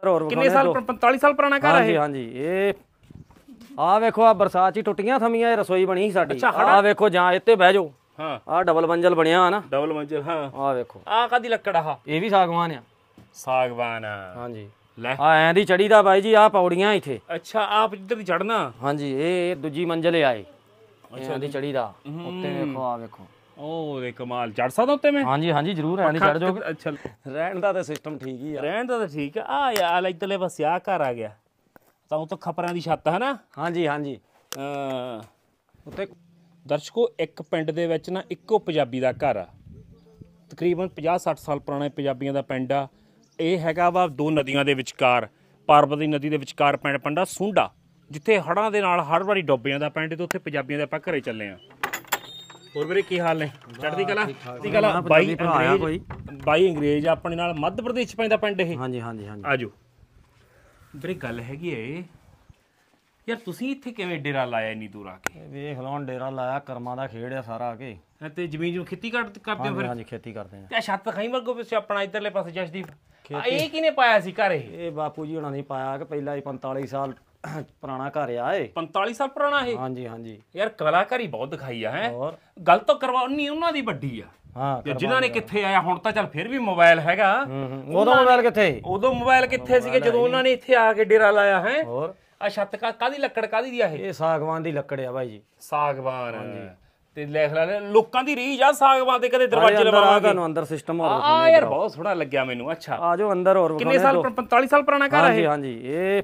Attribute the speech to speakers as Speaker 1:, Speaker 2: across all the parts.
Speaker 1: ਕਿੰਨੇ ਸਾਲ 45 ਸਾਲ ਪੁਰਾਣਾ ਘਰ ਹੈ?
Speaker 2: ਹਾਂਜੀ ਇਹ ਆ ਵੇਖੋ ਆ ਬਰਸਾਤ ਚ ਟੁੱਟੀਆਂ ਥਮੀਆਂ ਇਹ ਰਸੋਈ ਬਣੀ ਸੀ ਸਾਡੀ। ਆ ਵੇਖੋ ਜਾਂ ਇੱਥੇ ਬਹਿ ਜਾਓ।
Speaker 1: ਹਾਂ
Speaker 2: ਆ ਡਬਲ ਮੰਜ਼ਲ ਬਣਿਆ ਨਾ।
Speaker 1: ਡਬਲ ਮੰਜ਼ਿਲ। ਹਾਂ
Speaker 2: ਆ ਵੇਖੋ
Speaker 1: ਆ ਕਾਦੀ ਲੱਕੜ ਆ?
Speaker 2: ਇਹ ਵੀ ਸਾਗਵਾਨ ਆ।
Speaker 1: ਸਾਗਵਾਨ
Speaker 2: ਹਾਂਜੀ।
Speaker 1: ਲੈ
Speaker 2: ਆ ਐਂ ਦੀ ਚੜੀ ਦਾ ਬਾਈ ਜੀ ਆ ਪੌੜੀਆਂ ਇੱਥੇ।
Speaker 1: ਅੱਛਾ ਆਪ ਜਿੱਧਰ ਦੀ ਚੜਨਾ।
Speaker 2: ਹਾਂਜੀ ਇਹ ਦੂਜੀ ਮੰਜ਼ਿਲ ਆਏ। ਅੱਛਾ ਦੀ ਚੜੀ ਦਾ ਉੱਤੇ ਵੇਖੋ ਆ ਵੇਖੋ।
Speaker 1: ਉਹ ਦੇ ਕਮਾਲ ਚੜ ਸਕਦਾ ਉੱਤੇ ਮੈਂ?
Speaker 2: ਹਾਂਜੀ ਹਾਂਜੀ ਜ਼ਰੂਰ ਐਂ ਦੀ ਚੜ ਜਾਓਗੇ।
Speaker 1: ਅੱਛਾ
Speaker 2: ਰਹਿਣ ਦਾ ਤਾਂ ਸਿਸਟਮ ਠੀਕ ਹੀ ਆ।
Speaker 1: ਰਹਿਣ ਦਾ ਤਾਂ ਠੀਕ ਆ ਯਾਰ ਇੱਧਰਲੇ ਪਾਸੇ ਆ ਘਰ ਆ ਗਿਆ ਤਾਂ ਉਹ ਤਾਂ ਖਪਰਾਂ ਦੀ ਛੱਤ ਹੈ ਨਾ।
Speaker 2: ਹਾਂਜੀ ਹਾਂਜੀ
Speaker 1: ਉੱਤੇ ਦਰਸ਼ਕੋ ਇੱਕ ਪਿੰਡ ਦੇ ਵਿੱਚ ਨਾ ਇੱਕੋ ਪੰਜਾਬੀ ਦਾ ਘਰ ਆ। ਤਕਰੀਬਨ 50-60 ਸਾਲ ਪੁਰਾਣਾ ਪੰਜਾਬੀਆਂ ਦਾ ਪਿੰਡ ਆ। ਇਹ ਹੈਗਾ ਵਾ ਦੋ ਨਦੀਆਂ ਦੇ ਵਿਚਕਾਰ, ਪਾਰਬਤੀ ਨਦੀ ਦੇ ਵਿਚਕਾਰ ਪਿੰਡ ਪੰਡਾ ਸੁੰਡਾ, ਜਿੱਥੇ ਹੜ੍ਹਾਂ ਦੇ ਨਾਲ ਹਰ ਵਾਰੀ ਡੁੱਬ ਜਾਂਦਾ ਪਿੰਡ ਤੇ ਉੱਥੇ ਪੰਜਾਬੀਆਂ ਦੇ ਆਪਾਂ ਘਰੇ ਚੱਲੇ ਆ। ਹੋਰ ਵੀਰੇ ਕੀ ਹਾਲ ਨੇ? ਚੜ੍ਹਦੀ ਕਲਾ। ਚੜ੍ਹਦੀ ਕਲਾ। ਬਾਈ ਅੰਗਰੇਜ਼ ਆਪਣੇ ਨਾਲ ਮੱਧ ਪ੍ਰਦੇਸ਼ 'ਚ ਪੈਂਦਾ ਪਿੰਡ ਇਹ।
Speaker 2: ਹਾਂਜੀ ਹਾਂਜੀ ਹਾਂਜੀ।
Speaker 1: ਆਜੋ ਵੀਰੇ ਗੱਲ ਹੈਗੀ ਏ ਯਾਰ ਤੁਸੀਂ ਇੱਥੇ ਕਿਵੇਂ ਡੇਰਾ ਲਾਇਆ ਇੰਨੀ ਦੂਰ ਆ ਕੇ?
Speaker 2: ਵੇਖ ਲਓ ਡੇਰਾ ਲਾਇਆ ਕਰਮਾਂ ਦਾ ਖੇਡ ਆ ਸਾਰਾ ਆ ਕੇ।
Speaker 1: ਤੇ ਜ਼ਮੀਨ ਖੇਤੀ ਕਰਦੇ ਹੋ ਫਿਰ?
Speaker 2: ਹਾਂਜੀ ਖੇਤੀ ਕਰਦੇ ਆ।
Speaker 1: ਤੇ ਛੱਤ ਖਾਈ ਵਰਗੋ ਪਿੱਛੇ ਆਪਣਾ ਇੱਧਰਲੇ ਪਾਸੇ ਜਸ਼ਦੀਪ ਇਹ ਕਿਹਨੇ ਪਾਇਆ ਸੀ ਘਰ?
Speaker 2: ਇਹ ਬਾਪੂ ਜੀ ਹੁਣਾਂ ਨੇ ਪਾਇਆ ਕਿ ਪਹਿਲਾਂ ਹੀ 45 ਸਾਲ ਪੁਰਾਣਾ ਘਰ ਆ ਇਹ।
Speaker 1: 45 ਸਾਲ ਪੁਰਾਣਾ ਇਹ?
Speaker 2: ਹਾਂਜੀ ਹਾਂਜੀ।
Speaker 1: ਯਾਰ ਕਲਾਕਾਰੀ ਬਹੁਤ ਦਿਖਾਈ ਆ ਹੈ। ਗੱਲ ਤਾਂ ਕਰਵਾਉਣੀ ਉਹਨਾਂ ਦੀ ਵੱਡੀ ਆ।
Speaker 2: ਹਾਂ
Speaker 1: ਜਿਨ੍ਹਾਂ ਨੇ ਕਿੱਥੇ ਆਇਆ ਹੁਣ ਤਾਂ ਚੱਲ ਫਿਰ ਵੀ ਮੋਬਾਈਲ ਹੈਗਾ।
Speaker 2: ਉਦੋਂ ਮੋਬਾਈਲ ਕਿੱਥੇ?
Speaker 1: ਉਦੋਂ ਮੋਬਾਈਲ ਕਿੱਥੇ ਸੀਗੇ ਜਦੋਂ ਉਹਨਾਂ ਨੇ ਇੱਥੇ ਆ ਕੇ ਡੇਰਾ ਲਾਇਆ ਹੈ।
Speaker 2: ਹੋਰ
Speaker 1: ਆ ਛੱਤ ਕਾਦੀ ਲੱਕੜ ਕਾਦੀ ਦੀ ਆ ਇਹ?
Speaker 2: ਇਹ ਸਾਗਵਾਨ ਦੀ ਲੱਕੜ ਆ ਬਾਈ ਜੀ।
Speaker 1: ਸਾਗਵਾਨ। ਤੇ ਲਿਖ ਲੈ ਲੋਕਾਂ ਦੀ ਰੀਝ ਆ ਸਾਗਵਾਨ ਦੇ ਕਦੇ ਦਰਵਾਜ਼ੇ ਲਵਾਵਾਂਗੇ।
Speaker 2: ਤੁਹਾਨੂੰ ਅੰਦਰ ਸਿਸਟਮ ਹੋਰ
Speaker 1: ਆ ਯਾਰ ਬਹੁਤ ਸੋਹਣਾ ਲੱਗਿਆ ਮੈਨੂੰ। ਅੱਛਾ
Speaker 2: ਆ ਜਾਓ ਅੰਦਰ ਹੋਰ।
Speaker 1: ਕਿੰਨੇ ਸਾਲ 45 ਸਾਲ ਪੁਰਾਣਾ ਘਰ ਹੈ?
Speaker 2: ਹਾਂਜੀ ਹਾਂਜੀ ਇਹ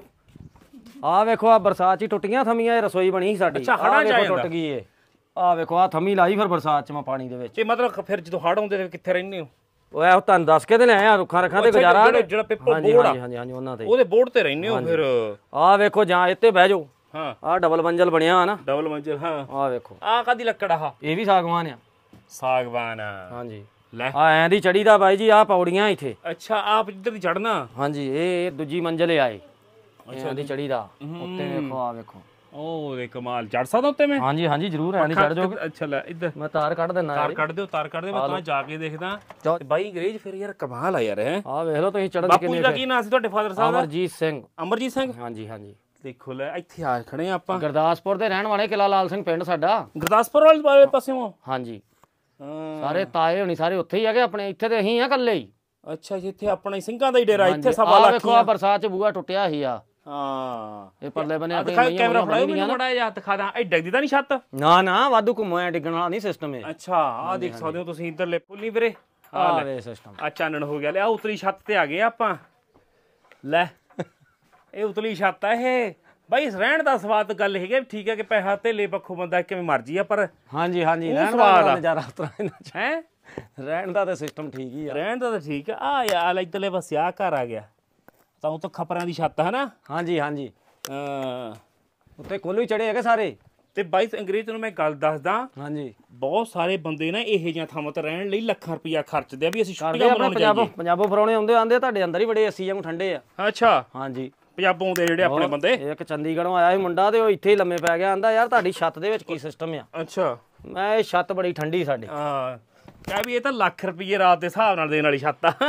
Speaker 2: ਆ ਵੇਖੋ ਆ ਬਰਸਾਤ ਚ ਟੁੱਟੀਆਂ ਥਮੀਆਂ ਇਹ ਰਸੋਈ ਬਣੀ ਸੀ ਸਾਡੀ।
Speaker 1: ਅੱਛਾ ਹੜ੍ਹਾਂ ਚ
Speaker 2: ਟੁੱਟ ਗਈ ਇਹ। ਆ ਵੇਖੋ ਆ ਥਮੀ ਲਾਈ ਫਿਰ ਬਰਸਾਤ ਚ ਮੈਂ ਪਾਣੀ ਦੇ ਵਿੱਚ।
Speaker 1: ਇਹ ਮਤਲਬ ਫਿਰ ਜਦੋਂ ਹੜ੍ਹ ਆਉਂਦੇ ਤੇ ਕਿੱਥੇ ਰਹਿੰਦੇ ਹੋ?
Speaker 2: ਉਹ ਐ ਤੁਹਾਨੂੰ ਦੱਸ ਕੇ ਤੇ ਲੈ ਆ ਰੁੱਖਾਂ ਰੱਖਾਂ ਤੇ ਗੁਜ਼ਾਰਾ।
Speaker 1: ਜਿਹੜਾ ਪੇਪਰ ਬੋਰਡ ਆ
Speaker 2: ਹਾਂਜੀ ਹਾਂਜੀ ਉਹਨਾਂ ਤੇ
Speaker 1: ਉਹਦੇ ਬੋਰਡ ਤੇ ਰਹਿੰਦੇ ਹੋ ਫਿਰ?
Speaker 2: ਆ ਵੇਖੋ ਜਾਂ ਇੱਥੇ ਬਹਿ ਜਾਓ।
Speaker 1: ਹਾਂ
Speaker 2: ਆ ਡਬਲ ਮੰਜ਼ਲ ਬਣਿਆ ਨਾ।
Speaker 1: ਡਬਲ ਮੰਜ਼ਿਲ। ਹਾਂ
Speaker 2: ਆ ਵੇਖੋ
Speaker 1: ਆ ਕਾਦੀ ਲੱਕੜ ਆ?
Speaker 2: ਇਹ ਵੀ ਸਾਗਵਾਨ ਆ।
Speaker 1: ਸਾਗਵਾਨ।
Speaker 2: ਹਾਂਜੀ।
Speaker 1: ਲੈ
Speaker 2: ਆ ਐਂ ਦੀ ਚੜੀ ਦਾ ਬਾਈ ਜੀ ਆ ਪੌੜੀਆਂ ਇੱਥੇ।
Speaker 1: ਅੱਛਾ ਆਪ ਜਿੱਧਰ ਦੀ ਚੜਨਾ।
Speaker 2: ਹਾਂਜੀ ਇਹ ਦੂਜੀ ਮੰਜ਼ਿਲ ਆਏ। ਅੱਛਾ ਦੀ ਚੜੀ ਦਾ ਉੱਤੇ ਵੇਖੋ ਆ ਵੇਖੋ।
Speaker 1: ਉਹ ਦੇ ਕਮਾਲ ਚੜ ਸਕਦਾ ਉੱਤੇ ਮੈਂ?
Speaker 2: ਹਾਂਜੀ ਹਾਂਜੀ ਜ਼ਰੂਰ ਐਂ ਦੀ ਚੜ ਜਾਓਗੇ।
Speaker 1: ਅੱਛਾ ਲੈ ਇੱਧਰ
Speaker 2: ਮੈਂ ਤਾਰ ਕੱਢ ਦਿੰਦਾ।
Speaker 1: ਤਾਰ ਕੱਢ ਦਿਓ ਮੈਂ ਤਾਂ ਜਾ ਕੇ ਦੇਖਦਾ। ਬਾਈ ਅੰਗਰੇਜ਼ ਫਿਰ ਯਾਰ ਕਮਾਲ ਆ ਯਾਰ ਹੈ।
Speaker 2: ਆ ਵੇਖ ਲਓ ਤੁਸੀਂ ਚੜਨ
Speaker 1: ਬਾਪੂ ਜੀ ਦਾ ਕੀ ਨਾਮ ਸੀ ਤੁਹਾਡੇ ਫਾਦਰ ਸਾਹਿਬ ਦਾ?
Speaker 2: ਅਮਰਜੀਤ ਸਿੰਘ।
Speaker 1: ਅਮਰਜੀਤ ਸਿੰਘ।
Speaker 2: ਹਾਂਜੀ ਹਾਂਜੀ।
Speaker 1: ਦੇਖੋ ਲੈ ਇੱਥੇ ਆ ਖੜੇ ਆ ਆਪਾਂ।
Speaker 2: ਗੁਰਦਾਸਪੁਰ ਦੇ ਰਹਿਣ ਵਾਲੇ ਕਿਲਾ ਲਾਲ ਸਿੰਘ ਪਿੰਡ ਸਾਡਾ।
Speaker 1: ਗੁਰਦਾਸਪੁਰ ਵਾਲੇ ਪਾਸਿਓਂ?
Speaker 2: ਹਾਂਜੀ ਸਾਰੇ ਤਾਏ ਹੋਣੀ ਸਾਰੇ ਉੱਥੇ ਹੀ ਹੈਗੇ ਆਪਣੇ। ਇੱਥੇ ਤੇ ਅਸੀਂ ਆ ਇਕੱਲੇ ਹੀ।
Speaker 1: ਅੱਛਾ ਜਿੱਥੇ ਆਪਣਾ ਸਿੰਘਾਂ ਦਾ ਹੀ ਡੇਰਾ ਇੱਥੇ ਸਵਾ ਲੱਖ।
Speaker 2: ਵੇਖੋ ਆ ਬਰਸਾਤ ਚ ਬੂਆ ਟੁੱਟਿਆ ਸੀ ਆ।
Speaker 1: ਹਾਂ
Speaker 2: ਇਹ ਪਰਲੇ ਬਨੇ ਆਪਣੀ
Speaker 1: ਕੈਮਰਾ ਫੜਾਓ ਮੈਨੂੰ ਮੜਾ ਜਿਹਾ ਦਿਖਾ ਦਾਂ। ਇਹ ਡਿੱਗਦੀ ਤਾਂ ਨਹੀਂ ਛੱਤ?
Speaker 2: ਨਾ ਨਾ ਵਾਧੂ ਘੁੰਮਿਆ ਡਿੱਗਣ ਵਾਲਾ ਨਹੀਂ ਸਿਸਟਮ ਇਹ।
Speaker 1: ਅੱਛਾ ਆ ਦੇਖ ਸਕਦੇ ਹੋ ਤੁਸੀਂ ਇੱਧਰਲੇ ਪੁੱਲੀ ਵੀਰੇ।
Speaker 2: ਆ ਵੇ ਸਿਸਟਮ।
Speaker 1: ਆ ਚਾਨਣ ਹੋ ਗਿਆ। ਲੈ ਆ ਉਤਲੀ ਛੱਤ ਤੇ ਆ ਗਏ ਆਪਾਂ। ਲੈ ਇਹ ਉਤਲੀ ਛੱਤ ਆ ਇਹ। ਬਾਈ ਰਹਿਣ ਦਾ ਸਵਾਦ ਗੱਲ ਹੈਗੀ ਠੀਕ ਹੈ ਕਿ ਪੈਸਾ ਧੇਲੇ ਪੱਖੋਂ ਬੰਦਾ ਕਿਵੇਂ ਮਰਜੀ ਆ ਪਰ
Speaker 2: ਹਾਂਜੀ ਹਾਂਜੀ ਰਹਿਣ ਦਾ ਨਜ਼ਾਰਾ ਉਤਰਾ ਹੈ। ਰਹਿਣ ਦਾ ਤਾਂ ਸਿਸਟਮ ਠੀਕ ਹੀ ਆ।
Speaker 1: ਰਹਿਣ ਦਾ ਤਾਂ ਠੀਕ ਆ ਯਾਰ ਇੱਧਰਲੇ ਪਾਸੇ ਆ ਘਰ ਆ ਗਿਆ ਤਾਂ ਉਹ ਤਾਂ ਖਪਰਾਂ ਦੀ ਛੱਤ ਹੈ ਨਾ।
Speaker 2: ਹਾਂਜੀ ਹਾਂਜੀ। ਉੱਤੇ ਕੋਲੂ ਹੀ ਚੜੇ ਹੈਗੇ ਸਾਰੇ।
Speaker 1: ਤੇ ਬਾਈ ਅੰਗਰੇਜ਼ ਨੂੰ ਮੈਂ ਗੱਲ ਦੱਸਦਾ। ਹਾਂਜੀ ਬਹੁਤ ਸਾਰੇ ਬੰਦੇ ਨਾ ਇਹੋ ਜਿਹੀਆਂ ਥਾਵਾਂ ਤੇ ਰਹਿਣ ਲਈ ਲੱਖਾਂ ਰੁਪਇਆ ਖਰਚਦੇ ਆ ਵੀ ਅਸੀਂ ਛੁੱਟੀਆਂ ਮਨਾਉਣ ਜਾਈਏ।
Speaker 2: ਪੰਜਾਬੋਂ ਫਰਾਉਣੇ ਆਉਂਦੇ ਤੁਹਾਡੇ ਅੰਦਰ ਹੀ ਬੜੇ ਏਸੀ ਵਾਂਗੂ ਠੰਡੇ ਆ।
Speaker 1: ਅੱਛਾ
Speaker 2: ਹਾਂਜੀ
Speaker 1: ਪੰਜਾਬੋਂ ਆਉਂਦੇ ਜਿਹੜੇ ਆਪਣੇ ਬੰਦੇ।
Speaker 2: ਇੱਕ ਚੰਡੀਗੜ੍ਹੋਂ ਆਇਆ ਸੀ ਮੁੰਡਾ ਤੇ ਉਹ ਇੱਥੇ ਹੀ ਲੰਮੇ ਪੈ ਗਿਆ। ਆਂਦਾ ਯਾਰ ਤੁਹਾਡੀ ਛੱਤ ਦੇ ਵਿੱਚ ਕੀ ਸਿਸਟਮ ਆ? ਅੱਛਾ ਮੈਂ ਇਹ ਛੱਤ ਬੜੀ ਠੰਡੀ ਸਾਡੀ।
Speaker 1: ਹਾਂ ਕਹਿ ਵੀ ਇਹ ਤਾਂ ਲੱਖ ਰੁਪਏ ਰਾਤ ਦੇ ਹਿਸਾਬ ਨਾਲ ਦੇਣ ਵਾਲੀ ਛੱਤ ਆ।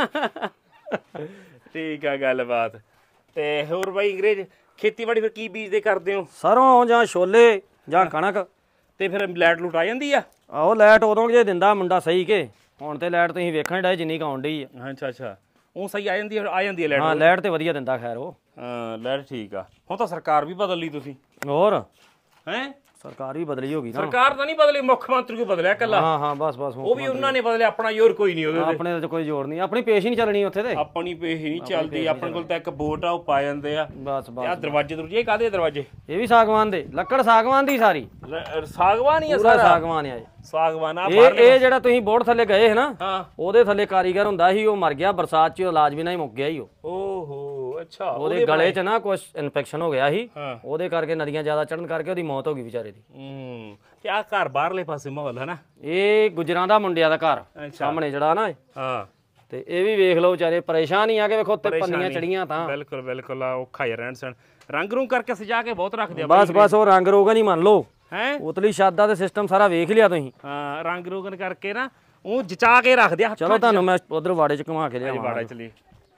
Speaker 1: ਠੀਕ ਆ ਗੱਲਬਾਤ। ਤੇ ਹੋਰ ਬਾਈ ਅੰਗਰੇਜ਼ ਖੇਤੀਬਾੜੀ ਫਿਰ ਕੀ ਬੀਜਦੇ ਕਰਦੇ ਹੋ? ਸਰੋਂ ਜਾਂ ਛੋਲੇ ਜਾਂ ਕਣਕ। ਤੇ ਫਿਰ ਲਾਈਟ ਲੂਟ ਆ ਜਾਂਦੀ ਆ?
Speaker 2: ਆਹੋ ਲਾਈਟ ਉਦੋਂ ਜੇ ਦਿੰਦਾ ਮੁੰਡਾ ਸਹੀ ਕੇ। ਹੁਣ ਤੇ ਲਾਈਟ ਤੁਸੀਂ ਵੇਖਣ ਡਏ ਜਿੰਨੀ ਕੁ ਆਉਣ ਡਈ ਆ।
Speaker 1: ਅੱਛਾ ਅੱਛਾ ਉਹ ਸਹੀ ਆ ਜਾਂਦੀ ਹੈ ਲਾਈਟ?
Speaker 2: ਹਾਂ ਲਾਈਟ ਤੇ ਵਧੀਆ ਦਿੰਦਾ ਖੈਰ ਉਹ।
Speaker 1: ਹਾਂ ਲਾਈਟ ਠੀਕ ਆ। ਹੁਣ ਤਾਂ ਸਰਕਾਰ ਵੀ ਬਦਲ ਲਈ ਤੁਸੀਂ?
Speaker 2: ਹੋਰ
Speaker 1: ਹੈਂ
Speaker 2: ਸਰਕਾਰ ਵੀ ਬਦਲੀ ਹੋ ਗਈ ਨਾ।
Speaker 1: ਸਰਕਾਰ ਤਾਂ ਨਹੀਂ ਬਦਲੀ ਮੁੱਖ ਮੰਤਰੀ ਕੋ ਬਦਲਿਆ ਕੱਲਾ।
Speaker 2: ਹਾਂ ਹਾਂ ਬਸ
Speaker 1: ਉਹ ਵੀ ਉਹਨਾਂ ਨੇ ਬਦਲਿਆ ਆਪਣਾ ਜ਼ੋਰ ਕੋਈ ਨਹੀਂ ਉਹਦੇ ਤੇ।
Speaker 2: ਆਪਣੇ ਤੇ ਕੋਈ ਜ਼ੋਰ ਨਹੀਂ। ਆਪਣੀ ਪੇਸ਼ ਹੀ ਨਹੀਂ ਚੱਲਣੀ ਉੱਥੇ ਤੇ।
Speaker 1: ਆਪਣੀ ਪੇਸ਼ ਹੀ ਨਹੀਂ ਚੱਲਦੀ। ਆਪਣੇ ਕੋਲ ਤਾਂ ਇੱਕ ਵੋਟ ਆ ਉਹ ਪਾ ਜਾਂਦੇ ਆ ਬਸ ਬਸ। ਆ ਦਰਵਾਜ਼ੇ ਦਰੂਜੇ ਕਾਹਦੇ ਦਰਵਾਜ਼ੇ? ਇਹ ਵੀ ਸਾਗਵਾਨ ਦੇ। ਲੱਕੜ ਸਾਗਵਾਨ ਦੀ ਸਾਰੀ। ਸਾਗਵਾਨ ਹੀ ਆ ਸਾਰਾ? ਸਾਗਵਾਨ ਆ ਸਾਗਵਾਨ ਆ। ਇਹ ਜਿਹੜਾ ਤੁਸੀਂ ਬੋਰਡ ਥੱਲੇ ਗਏ ਹੈ ਨਾ ਉਹਦੇ ਥੱਲੇ ਕਾਰੀਗਰ ਹੁੰਦਾ ਸੀ ਉਹ ਮਰ ਗਿਆ ਬਰਸਾਤ ਚ। ਇਲਾਜ ਵੀ ਨਾ ਹੀ ਮੁੱਕ ਗਿਆ ਹੀ ਉਹ। ਓਹੋ ਅੱਛਾ। ਉਹਦੇ ਗਲੇ ਚ ਨਾ ਕੁਛ ਇਨਫੈਕਸ਼ਨ ਹੋ ਗਿਆ ਸੀ ਉਹਦੇ ਕਰਕੇ ਨਦੀਆਂ ਜ਼ਿਆਦਾ ਚੜਨ ਕਰਕੇ ਉਹਦੀ ਮੌਤ ਹੋ ਗਈ ਵਿਚਾਰੇ ਦੀ। ਤੇ ਆ ਘਰ ਬਾਹਰਲੇ ਪਾਸੇ ਮਾਹੌਲ ਹੈ ਨਾ? ਇਹ ਗੁਜਰਾਂ ਦਾ ਮੁੰਡਿਆਂ ਦਾ ਘਰ ਸਾਹਮਣੇ ਜਿਹੜਾ ਨਾ। ਹਾਂ ਤੇ ਇਹ ਵੀ ਵੇਖ ਲਓ ਵਿਚਾਰੇ ਪਰੇਸ਼ਾਨ ਹੀ ਆ ਕੇ ਵੇਖੋ ਉੱਤੇ ਪੰਨੀਆਂ ਚੜੀਆਂ ਤਾਂ। ਬਿਲਕੁਲ ਬਿਲਕੁਲ ਔਖਾ ਹੀ ਰਹਿਣ ਸਹਿਣ। ਰੰਗ ਰੂੰਗ ਕਰਕੇ ਸਜਾ ਕੇ ਬਹੁਤ ਰੱਖਦੇ ਆ। ਬਸ ਬਸ ਉਹ ਰੰਗ ਰੋਗਨ ਹੀ ਮੰਨ ਲਓ ਹੈ। ਉਤਲੀ ਛੱਤ ਦਾ ਤੇ ਸਿਸਟਮ ਸਾਰਾ ਵੇਖ ਲਿਆ ਤੁਸੀਂ? ਹਾਂ ਰੰਗ ਰੋਗਨ ਕਰਕੇ ਨਾ ਉਹ ਜਚਾ ਕੇ ਰੱਖਦੇ ਆ। ਚਲੋ ਤੁਹਾਨੂੰ ਮੈਂ ਉਧਰ ਵਾੜੇ ਚ ਘੁਮਾ ਕੇ ਲਿਆਵਾਂ। ਵਾੜਾ ਚ ਲਈ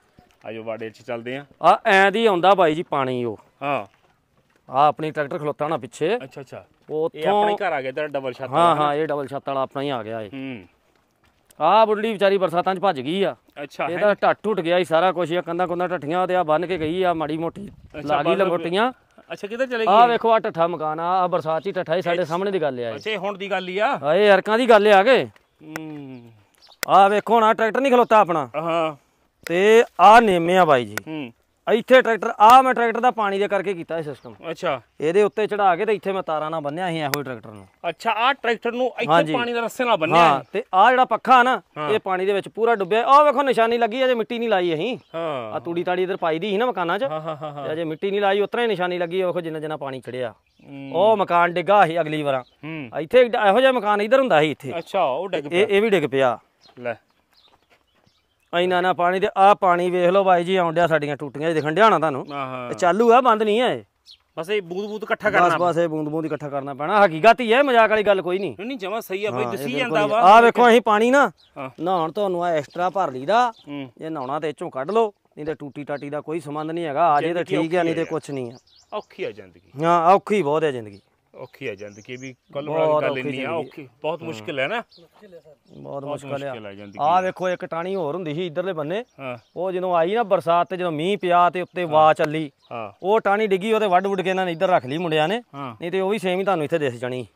Speaker 1: ਆਜੋ ਵਾੜੇ 'ਚ ਚੱਲਦੇ ਆ।
Speaker 2: ਆ ਐਂ ਦੀ ਆਉਂਦਾ ਬਾਈ ਜੀ ਪਾਣੀ ਉਹ।
Speaker 1: ਹਾਂ
Speaker 2: ਆ ਆਪਣੀ ਟਰੈਕਟਰ ਖਲੋਤਾ ਹੋਣਾ ਪਿੱਛੇ।
Speaker 1: ਅੱਛਾ ਅੱਛਾ,
Speaker 2: ਉੱਥੋਂ
Speaker 1: ਇਹ ਆਪਣੇ ਘਰ ਆ ਗਿਆ ਤੇਰਾ ਡਬਲ ਛੱਤ।
Speaker 2: ਹਾਂ ਇਹ ਡਬਲ ਛੱਤ ਵਾਲਾ ਆਪਣਾ ਹੀ ਆ ਗਿਆ ਇਹ। ਆ ਬੁੱਢੀ ਵਿਚਾਰੀ ਬਰਸਾਤਾਂ 'ਚ ਭੱਜ ਗਈ ਆ।
Speaker 1: ਅੱਛਾ,
Speaker 2: ਇਹਦਾ ਢੱਟ ਟੁੱਟ ਗਿਆ ਸੀ ਸਾਰਾ ਕੁਝ, ਆ ਕੰਧਾਂ ਕੁੰਧਾਂ ਢੱਠੀਆਂ ਤੇ ਆ ਬੰਨ ਕੇ ਗਈ ਆ ਮਾੜੀ ਮੋਟੀ ਲਾ ਗਈ ਲੰਗੋਟੀਆਂ।
Speaker 1: ਅੱਛਾ ਕਿੱਧਰ ਚਲੇ ਗਈ?
Speaker 2: ਆ ਵੇਖੋ ਆ ਢੱਠਾ ਮਕਾਨ ਆ ਬਰਸਾਤ 'ਚ ਢੱਠਾ ਹੀ ਸਾਡੇ ਸਾਹਮਣੇ ਦੀ ਗੱਲ ਆ।
Speaker 1: ਅੱਛਾ ਹੁਣ ਦੀ ਗੱਲ ਹੀ ਆ।
Speaker 2: ਇਹ ਅਰਕਾਂ ਦੀ ਗੱਲ ਆ ਕੇ। ਆ ਵੇਖੋ ਨਾ ਟਰੈਕਟਰ ਨਹੀਂ ਖਲੋਤਾ ਆਪਣਾ।
Speaker 1: ਹਾਂ
Speaker 2: ਤੇ ਆ ਨੇਮੇ ਆ ਬਾਈ ਜੀ। ਇੱਥੇ ਟਰੈਕਟਰ ਆ ਮੈਂ ਟਰੈਕਟਰ ਦਾ ਪਾਣੀ ਦੇ ਕਰਕੇ ਕੀਤਾ ਇਹ ਸਿਸਟਮ।
Speaker 1: ਅੱਛਾ
Speaker 2: ਇਹਦੇ ਉੱਤੇ ਚੜਾ ਕੇ ਤੇ ਇੱਥੇ ਮੈਂ ਤਾਰਾਂ ਨਾਲ ਬੰਨਿਆ ਸੀ ਇਹੋ ਟਰੈਕਟਰ ਨੂੰ।
Speaker 1: ਅੱਛਾ ਆ ਟਰੈਕਟਰ ਨੂੰ ਇੱਥੇ ਪਾਣੀ ਦੇ ਰੱਸੇ ਨਾਲ ਬੰਨਿਆ।
Speaker 2: ਹਾਂ ਤੇ ਆ ਜਿਹੜਾ ਪੱਖਾ ਨਾ ਇਹ ਪਾਣੀ ਦੇ ਵਿੱਚ ਪੂਰਾ ਡੁੱਬਿਆ। ਆ ਵੇਖੋ ਨਿਸ਼ਾਨੀ ਲੱਗੀ ਅਜੇ ਮਿੱਟੀ ਨਹੀਂ ਲਾਈ ਅਸੀਂ। ਆ ਤੂੜੀ ਤਾੜੀ ਇਧਰ ਪਾਈ ਦੀ ਸੀ ਨਾ ਮਕਾਨਾਂ 'ਚ, ਤੇ ਅਜੇ ਮਿੱਟੀ ਨਹੀਂ ਲਾਈ, ਉਤਰਾ ਹੀ ਨਿਸ਼ਾਨੀ ਲੱਗੀ। ਵੇਖੋ ਜਿੰਨਾ ਜਿੰਨਾ ਪਾਣੀ ਖੜਿਆ ਉਹ ਮਕਾਨ ਡਿੱਗਾ ਸੀ ਅਗਲੀ ਵਾਰ। ਇੱਥੇ ਇਹੋ ਜਿਹਾ ਮਕਾਨ ਇਧਰ ਹੁੰਦਾ ਸੀ ਇੱਥੇ।
Speaker 1: ਅੱਛਾ ਉਹ ਡਿੱਗ ਪਿਆ,
Speaker 2: ਇਹ ਵੀ ਡਿੱਗ ਪਿਆ।
Speaker 1: ਲੈ
Speaker 2: ਇੰਨਾ ਨਾ ਪਾਣੀ ਤੇ ਆ ਪਾਣੀ ਵੇਖ ਲਓ ਬਾਈ ਜੀ ਆਉਣ ਡਿਆ ਸਾਡੀਆਂ ਟੂਟੀਆਂ ਦਿਖਣ ਡਿਆ ਹੋਣਾ ਤੁਹਾਨੂੰ। ਇਹ ਚਾਲੂ ਆ, ਬੰਦ ਨਹੀਂ ਆ ਇਹ।
Speaker 1: ਬਸ ਇਹ ਬੂੰਦ ਬੂੰਦ ਇਕੱਠਾ ਕਰਨਾ।
Speaker 2: ਬਸ ਇਹ ਬੂੰਦ ਬੂੰਦ ਇਕੱਠਾ ਕਰਨਾ ਪੈਣਾ। ਹਕੀਕਤ ਹੀ ਹੈ, ਮਜ਼ਾਕ ਵਾਲੀ ਗੱਲ ਕੋਈ ਨਹੀਂ।
Speaker 1: ਨਹੀਂ ਜਮਾ ਸਹੀ ਆ ਬਈ, ਦਿਸੀ ਜਾਂਦਾ ਵਾ।
Speaker 2: ਆ ਵੇਖੋ ਅਸੀਂ ਪਾਣੀ ਨਾ ਨਹਾਉਣ ਤੁਹਾਨੂੰ ਆ ਐਕਸਟਰਾ ਭਰ ਲਈਦਾ। ਜੇ ਨਹਾਉਣਾ ਤੇ ਇੱਥੋਂ ਕੱਢ ਲਓ, ਨਹੀਂ ਤੇ ਟੂਟੀ ਟਾਟੀ ਦਾ ਕੋਈ ਸੰਬੰਧ ਨਹੀਂ ਹੈਗਾ। ਆ ਜੇ ਤੇ ਠੀਕ ਆ, ਨਹੀਂ ਤੇ ਕੁਛ ਨਹੀਂ ਆ।
Speaker 1: ਔਖੀ ਆ ਜ਼ਿੰਦਗੀ।
Speaker 2: ਹਾਂ ਔਖੀ ਬਹੁਤ ਹੈ ਜ਼ਿੰਦਗੀ।
Speaker 1: ਔਖੀ ਆ ਜ਼ਿੰਦਗੀ ਵੀ ਕੱਲ ਵਾਲੀ ਗੱਲ ਨਹੀਂ ਆ। ਔਖੀ ਬਹੁਤ ਮੁਸ਼ਕਿਲ ਹੈ ਨਾ,
Speaker 2: ਬਹੁਤ ਮੁਸ਼ਕਿਲ ਆ। ਵੇਖੋ ਇੱਕ ਟਾਣੀ ਹੋਰ ਹੁੰਦੀ ਸੀ ਇਧਰਲੇ ਬੰਨੇ, ਉਹ ਜਦੋਂ ਆਈ ਨਾ ਬਰਸਾਤ ਤੇ ਜਦੋਂ ਮੀਂਹ ਪਿਆ ਤੇ ਉੱਤੇ ਵਾਹ ਚੱਲੀ, ਉਹ ਟਾਣੀ ਡਿੱਗੀ, ਉਹਦੇ ਵੱਢ ਵੁੱਢ ਕੇ ਇਹਨਾਂ ਨੇ ਇੱਧਰ ਰੱਖ ਲਈ ਮੁੰਡਿਆਂ ਨੇ, ਨਹੀਂ ਤੇ ਉਹ ਵੀ ਸੇਮ ਹੀ ਤੁਹਾਨੂੰ ਇੱਥੇ ਦਿਸ ਜਾਣੀ।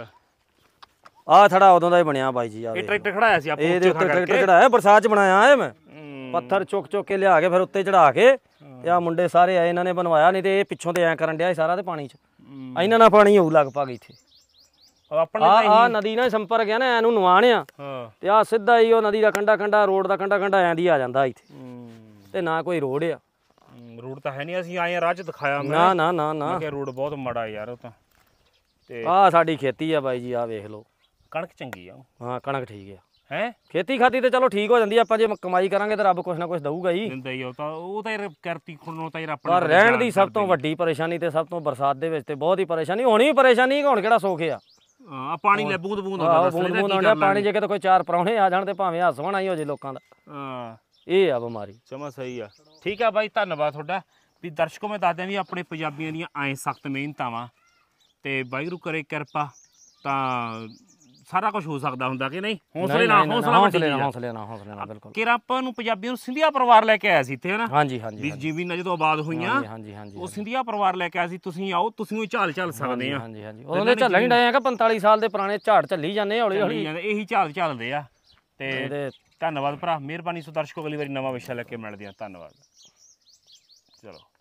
Speaker 2: ਆ ਥੜਾ ਉਦੋਂ ਦਾ ਹੀ ਬਣਿਆ ਬਾਈ ਜੀ।
Speaker 1: ਇਹ ਟਰੈਕਟਰ ਖੜਾਇਆ ਸੀ ਆਪਾਂ,
Speaker 2: ਇਹਦੇ ਉੱਤੇ ਟਰੈਕਟਰ ਚੜਾਇਆ, ਬਰਸਾਤ 'ਚ ਬਣਾਇਆ ਇਹ ਮੈਂ। ਪੱਥਰ ਚੁੱਕ ਚੁੱਕ ਕੇ ਲਿਆ ਕੇ ਫਿਰ ਉੱਤੇ ਚੜਾ ਕੇ ਤੇ ਆ ਮੁੰਡੇ ਸਾਰੇ ਆਏ, ਇਹਨਾਂ ਨੇ ਬਣਵਾਇਆ। ਨਹੀਂ ਤੇ ਇਹ ਪਿੱਛੋਂ ਤੇ ਐਂ ਕਰਨ ਡਿਆ ਸਾਰਾ ਤੇ ਪਾਣੀ 'ਚ ਇਹਨਾਂ ਨਾਲ ਪਾਣੀ ਹੋਊ ਲਗਭਗ ਇੱਥੇ। ਆ ਨਦੀ ਨਾਲ ਸੰਪਰਕ ਹੈ ਨਾ, ਇਹਨੂੰ ਨਵਾਣ ਆ ਤੇ ਆ ਸਿੱਧਾ ਹੀ ਉਹ ਨਦੀ ਦਾ ਕੰਢਾ ਕੰਢਾ, ਰੋਡ ਦਾ ਕੰਢਾ ਕੰਢਾ ਐਂ ਦੀ ਆ ਜਾਂਦਾ ਇੱਥੇ। ਤੇ ਨਾ ਕੋਈ ਰੋਡ ਆ,
Speaker 1: ਰੋਡ ਤਾਂ ਹੈ ਨਹੀਂ। ਅਸੀਂ ਆਏ ਰਾਹ 'ਚ ਦਿਖਾਇਆ
Speaker 2: ਨਾ ਨਾ ਨਾ ਨਾ,
Speaker 1: ਰੋਡ ਬਹੁਤ ਮਾੜਾ ਯਾਰ ਉਹ ਤਾਂ।
Speaker 2: ਤੇ ਆ ਸਾਡੀ ਖੇਤੀ ਆ ਬਾਈ ਜੀ, ਆ ਵੇਖ ਲਓ
Speaker 1: ਕਣਕ ਚੰਗੀ ਆ।
Speaker 2: ਹਾਂ ਕਣਕ ਠੀਕ ਆ।
Speaker 1: ਹੈ
Speaker 2: ਖੇਤੀ ਖਾਤੀ ਤੇ ਚਲੋ ਠੀਕ ਹੋ ਜਾਂਦੀ ਆ, ਆਪਾਂ ਜੇ ਕਮਾਈ ਕਰਾਂਗੇ ਤਾਂ ਰੱਬ ਕੁਛ ਨਾ ਕੁਛ ਦਊਗਾ ਹੀ।
Speaker 1: ਦਿੰਦਾ ਹੀ ਉਹ ਤਾਂ ਕਰਤੀ ਖੁਣੋਂ ਤਾਂ ਯਾਰ
Speaker 2: ਪਰ ਰਹਿਣ ਦੀ ਸਭ ਤੋਂ ਵੱਡੀ ਪਰੇਸ਼ਾਨੀ ਤੇ ਸਭ ਤੋਂ ਬਰਸਾਤ ਦੇ ਵਿੱਚ ਤੇ ਬਹੁਤ ਹੀ ਪਰੇਸ਼ਾਨੀ ਹੋਣੀ। ਪਰੇਸ਼ਾਨੀ ਹੁਣ ਕਿਹੜਾ ਸੁੱਖ ਆ।
Speaker 1: ਆ ਪਾਣੀ ਲੈ ਬੂੰਦ ਬੂੰਦ ਆਉਂਦਾ,
Speaker 2: ਬੂੰਦ ਬੂੰਦ ਆਉਂਦਾ ਪਾਣੀ। ਜੇ ਕਿਤੇ ਕੋਈ ਚਾਰ ਪਰੌਣੇ ਆ ਜਾਣ ਤੇ ਭਾਵੇਂ ਹੱਸਵਣਾ ਹੀ ਹੋ ਜੇ ਲੋਕਾਂ ਦਾ। ਇਹ ਆ ਬਿਮਾਰੀ।
Speaker 1: ਜਮਾ ਸਹੀ ਆ। ਠੀਕ ਆ ਬਾਈ, ਧੰਨਵਾਦ ਤੁਹਾਡਾ। ਵੀ ਦਰਸ਼ਕੋ ਮੈਂ ਦੱਸਦਿਆਂ ਵੀ ਆਪਣੇ ਪੰਜਾਬੀਆਂ ਦੀਆਂ ਐਂ ਸਖਤ ਮਿਹਨਤਾਂ ਵਾ ਤੇ ਵਾਹਿਗੁਰੂ ਕਰੇ ਕਿਰਪਾ ਤਾਂ ਸਾਰਾ ਕੁਝ ਹੋ ਸਕਦਾ ਹੁੰਦਾ ਕਿ ਨਹੀਂ। ਹੌਸਲੇ ਨਾਲ ਬਿਲਕੁਲ। ਕਿ ਆਪਾਂ ਨੂੰ ਪੰਜਾਬੀਆਂ ਨੂੰ ਸਿੰਧੀਆ ਪਰਿਵਾਰ ਲੈ ਕੇ ਆਇਆ ਸੀ ਇੱਥੇ ਹਨਾ।
Speaker 2: ਹਾਂਜੀ ਹਾਂਜੀ,
Speaker 1: ਜ਼ਮੀਨਾਂ ਜਦੋਂ ਆਬਾਦ ਹੋਈਆਂ ਉਹ ਸਿੰਧੀਆ ਪਰਿਵਾਰ ਲੈ ਕੇ ਆਇਆ ਸੀ। ਤੁਸੀਂ ਆਓ, ਤੁਸੀਂ ਵੀ ਝਾਲ ਝੱਲ ਸਕਦੇ ਆ।
Speaker 2: ਹਾਂਜੀ ਹਾਂਜੀ, ਉਹਦੇ ਝੱਲਣ ਹੀ ਡਏ ਆ ਕਿ 45 ਸਾਲ ਦੇ ਪੁਰਾਣੇ ਝਾੜ ਝੱਲੀ ਜਾਂਦੇ ਹੌਲੀ ਹੌਲੀ,
Speaker 1: ਇਹੀ ਝਾਲ ਝੱਲਦੇ ਆ। ਤੇ ਧੰਨਵਾਦ ਭਰਾ, ਮਿਹਰਬਾਨੀ। ਸੋ ਦਰਸ਼ਕੋ ਅਗਲੀ ਵਾਰੀ ਨਵਾਂ ਵਿਸ਼ਾ ਲੈ ਕੇ ਮਿਲਦੇ ਆ। ਧੰਨਵਾਦ। ਚਲੋ।